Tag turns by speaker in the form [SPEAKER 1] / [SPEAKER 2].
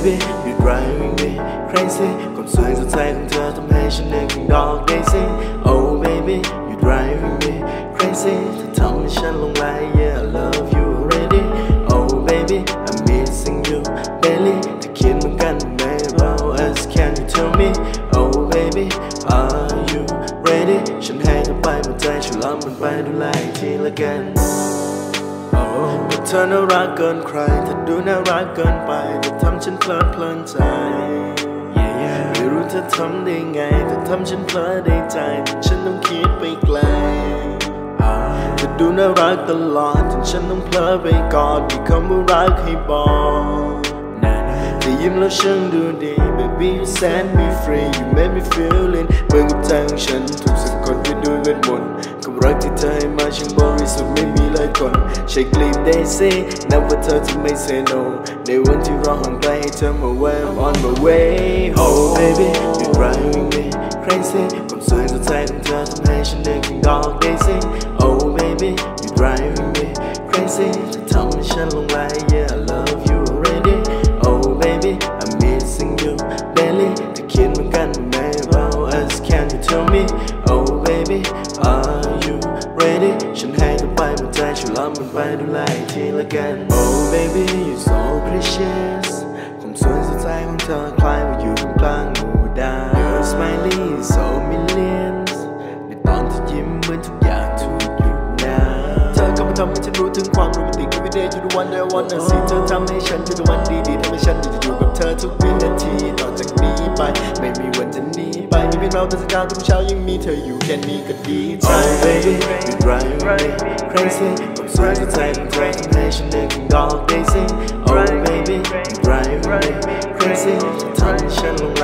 [SPEAKER 1] baby you're driving me crazy ความสวยสดใสของเธอทำให้ฉันนึกถึงดอกเดซี่ Oh baby you're driving me crazy เธอทำให้ฉันหลงไหล Yeah I love you already Oh baby I'm missing you daily เธอคิดเหมือนกันไหม About us can you tell me Oh baby are you ready ฉันให้เธอไปหมดใจช่วยรับมันไปดูแลอีกทีละกันแต่เธอน่ารักเกินใครเธอดูน่ารักเกินไปเธอทำฉันเพลินใจไม่รู้เธอทำได้ไงเธอทำฉันเพลินได้ใจฉันต้องคิดไปไกลเธอดูน่ารักตลอดจนฉันต้องเพลินไปกอดมีคำว่ารักให้บอกเธอยิ้มแล้วฉันดูดี Baby you set me free You make me feeling เหมือนกับใจของฉันถูกสะกดไปด้วยเวทมนต์กับรักที่เธอให้มาช่างบริสุทธิ์ไม่มีเลยคนใช้กลีบ Daisy นับว่าเธอจะไม่ say no ในวันที่เราห่างไกลให้เธอมา way I'm on my way Oh baby you're driving me crazy ความสวยสดใสของเธอทำให้ฉันนึกถึงดอก Daisy Oh baby you're driving me crazy เธอทำให้ฉันหลงไหล Yeah I love you already Oh baby I'm missing you daily เธอคิดเหมือนกันไหม About us can you tell me Oh baby are you ready ฉันให้เธอไปหมดใจช่วยรับมันไปดูแลอีกทีละกัน Oh baby you so precious ความสวยสดใสของเธอคล้ายว่าอยู่ตรงกลางหมู่ดาว Your smiley is so millions ในตอนที่ยิ้มเหมือนทุกอย่างถูกหยุดนะเธอก็มาทำให้ฉันรู้ถึงความโรแมนติก Every day you're the one that I wanna see เธอทำให้ฉันเจอแต่วันดีๆทำให้ฉันอยากจะอยู่กับเธอทุกวินาทีต่อจากนี้ไปไม่มีวันจะหนีไปมีเพียงเราแต่สักการทุกเช้ายังมีเธออยู่แค่นี้ก็ดีใจ Oh baby you're driving me crazy ความสวยสดใสของเธอทำให้ฉันนึกถึงดอก Daisy Oh baby you're driving me crazy เธอทำให้ฉันหลงไหล